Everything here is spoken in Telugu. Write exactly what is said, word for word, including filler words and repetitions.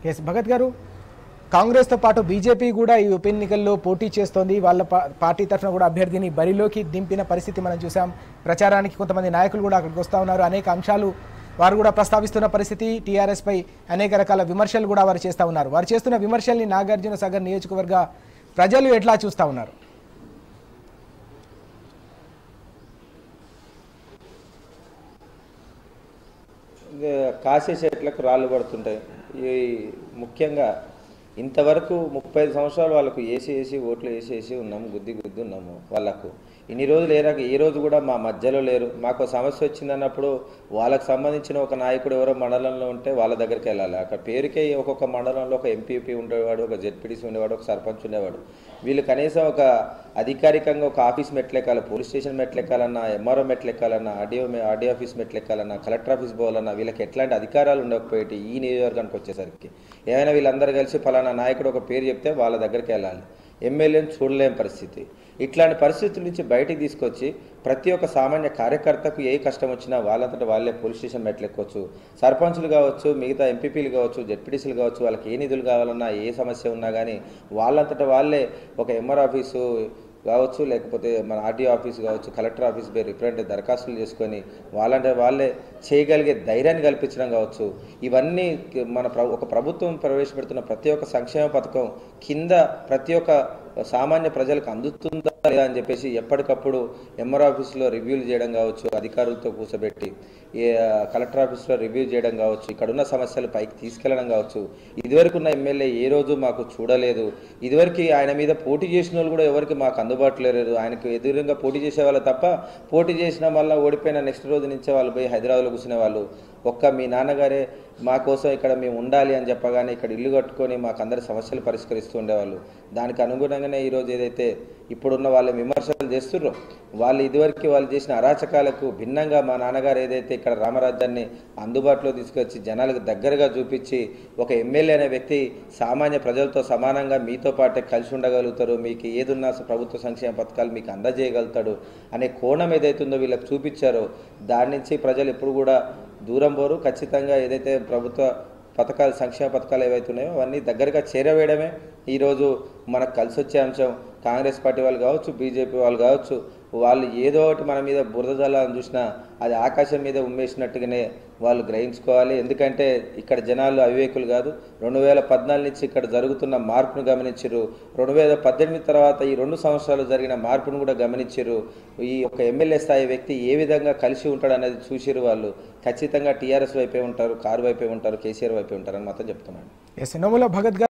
ఎస్ భగత్ గారు, కాంగ్రెస్తో పాటు బీజేపీ కూడా ఈ ఉప ఎన్నికల్లో పోటీ చేస్తోంది. వాళ్ళ పార్టీ తరఫున కూడా అభ్యర్థిని బరిలోకి దింపిన పరిస్థితి మనం చూసాం. ప్రచారానికి కొంతమంది నాయకులు కూడా అక్కడికి వస్తూ ఉన్నారు. అనేక అంశాలు వారు కూడా ప్రస్తావిస్తున్న పరిస్థితి. టీఆర్ఎస్ పై అనేక రకాల విమర్శలు కూడా వారు చేస్తూ ఉన్నారు. వారు చేస్తున్న విమర్శల్ని నాగార్జున సాగర్ నియోజకవర్గ ప్రజలు ఎట్లా చూస్తూ ఉన్నారు? కాసే చెట్లకు రాళ్ళు పడుతుంటాయి. ఈ ముఖ్యంగా ఇంతవరకు ముప్పై ఐదు సంవత్సరాలు వాళ్ళకు వేసి వేసి ఓట్లు వేసి వేసి ఉన్నాము, గుద్ది గుద్ది ఉన్నాము. వాళ్ళకు ఇన్ని రోజులు ఏరాక ఏ రోజు కూడా మా మధ్యలో లేరు. మాకు సమస్య వచ్చిందన్నప్పుడు వాళ్ళకు సంబంధించిన ఒక నాయకుడు ఎవరో మండలంలో ఉంటే వాళ్ళ దగ్గరికి వెళ్ళాలి. అక్కడ పేరుకే ఒక్కొక్క మండలంలో ఒక ఎంపీపీ ఉండేవాడు, ఒక జెడ్పీటీసీ ఉండేవాడు, ఒక సర్పంచ్ ఉండేవాడు. వీళ్ళు కనీసం ఒక అధికారికంగా ఒక ఆఫీస్ మెట్లెక్కాలి, పోలీస్ స్టేషన్ మెట్లెక్కాలన్నా, ఎంఆర్ఓ మెట్లెక్కాలన్నా, ఆర్డీఓ ఆర్డీఓ ఆఫీస్ మెట్లెక్కాలన్నా, కలెక్టర్ ఆఫీస్ పోవాలన్నా వీళ్ళకి ఎట్లాంటి అధికారాలు ఉండకపోయేటి. ఈ నియోజకవర్గానికి వచ్చేసరికి ఏమైనా వీళ్ళందరూ కలిసి ఫలానా నాయకుడు ఒక పేరు చెప్తే వాళ్ళ దగ్గరికి వెళ్ళాలి. ఎమ్మెల్యేని చూడలేని పరిస్థితి. ఇట్లాంటి పరిస్థితుల నుంచి బయటికి తీసుకొచ్చి ప్రతి ఒక్క సామాన్య కార్యకర్తకు ఏ కష్టం వచ్చినా వాళ్ళంతటా వాళ్ళే పోలీస్ స్టేషన్ మెట్లెక్కొచ్చు. సర్పంచులు కావచ్చు, మిగతా ఎంపీపీలు కావచ్చు, జెడ్పీటీసీలు కావచ్చు, వాళ్ళకి ఏ నిధులు కావాలన్నా ఏ సమస్య ఉన్నా కానీ వాళ్ళంతటా వాళ్ళే ఒక ఎంఆర్ ఆఫీసు కావచ్చు, లేకపోతే మన ఆర్డీఓ ఆఫీస్ కావచ్చు, కలెక్టర్ ఆఫీస్ పేరు రిప్రజెంటేటివ్ దరఖాస్తులు చేసుకొని వాళ్ళంటే వాళ్ళే చేయగలిగే ధైర్యాన్ని కల్పించడం కావచ్చు. ఇవన్నీ మన ఒక ప్రభుత్వం ప్రవేశపెడుతున్న ప్రతి ఒక్క సంక్షేమ పథకం కింద ప్రతి ఒక్క సామాన్య ప్రజలకు అందుతుందా లేదా అని చెప్పేసి ఎప్పటికప్పుడు ఎంఆర్ ఆఫీస్లో రివ్యూలు చేయడం కావచ్చు, అధికారులతో కూర్చోబెట్టి ఏ కలెక్టర్ ఆఫీస్లో రివ్యూ చేయడం కావచ్చు, ఇక్కడున్న సమస్యలు పైకి తీసుకెళ్లడం కావచ్చు. ఇదివరకు ఉన్న ఎమ్మెల్యే ఏ రోజు మాకు చూడలేదు. ఇదివరకు ఆయన మీద పోటీ చేసిన వాళ్ళు కూడా ఎవరికి మాకు అందుబాటులో లేదు. ఆయనకు ఎదురుగా పోటీ చేసేవాళ్ళు తప్ప పోటీ చేసిన వల్ల ఓడిపోయిన నెక్స్ట్ రోజు నుంచే వాళ్ళు పోయి హైదరాబాద్లో కూర్చునే వాళ్ళు. ఒక్క మీ నాన్నగారే మా కోసం ఇక్కడ మేము ఉండాలి అని చెప్పగానే ఇక్కడ ఇల్లు కట్టుకొని మాకు అందరి సమస్యలు పరిష్కరిస్తూ ఉండేవాళ్ళు. దానికి అనుగుణంగానే ఈరోజు ఏదైతే ఇప్పుడున్న వాళ్ళు విమర్శలు చేస్తున్నారో వాళ్ళు ఇదివరకు వాళ్ళు చేసిన అరాచకాలకు భిన్నంగా మా నాన్నగారు ఏదైతే ఇక్కడ రామరాజ్యాన్ని అందుబాటులో తీసుకొచ్చి జనాలకు దగ్గరగా చూపించి ఒక ఎమ్మెల్యే అనే వ్యక్తి సామాన్య ప్రజలతో సమానంగా మీతో పాటే కలిసి ఉండగలుగుతారు, మీకు ఏదున్నా ప్రభుత్వ సంక్షేమ పథకాలు మీకు అందజేయగలుగుతాడు అనే కోణం ఏదైతుందో వీళ్ళకి చూపించారో దాని నుంచి ప్రజలు ఎప్పుడు కూడా దూరం పోరు. ఖచ్చితంగా ఏదైతే ప్రభుత్వ పథకాలు సంక్షేమ పథకాలు ఏవైతే ఉన్నాయో అవన్నీ దగ్గరగా చేరవేయడమే ఈరోజు మనకు కలిసి వచ్చే అంశం. కాంగ్రెస్ పార్టీ వాళ్ళు కావచ్చు, బీజేపీ వాళ్ళు కావచ్చు, వాళ్ళు ఏదో ఒకటి మన మీద బురద జల్లాలని చూసినా అది ఆకాశం మీద ఉమ్మేసినట్టుగానే వాళ్ళు గ్రహించుకోవాలి. ఎందుకంటే ఇక్కడ జనాలు అవివేకులు కాదు. రెండు వేల పద్నాలుగు నుంచి ఇక్కడ జరుగుతున్న మార్పును గమనించారు. రెండు వేల పద్దెనిమిది తర్వాత ఈ రెండు సంవత్సరాలు జరిగిన మార్పును కూడా గమనించారు. ఈ ఒక ఎమ్మెల్యే స్థాయి వ్యక్తి ఏ విధంగా కలిసి ఉంటాడు అనేది చూసిరు. వాళ్ళు ఖచ్చితంగా టీఆర్ఎస్ వైపే ఉంటారు, కారు వైపే ఉంటారు, కేసీఆర్ వైపే ఉంటారు అని మాత్రం చెప్తున్నాను. ఎస్ నోముల భగత్ గారు.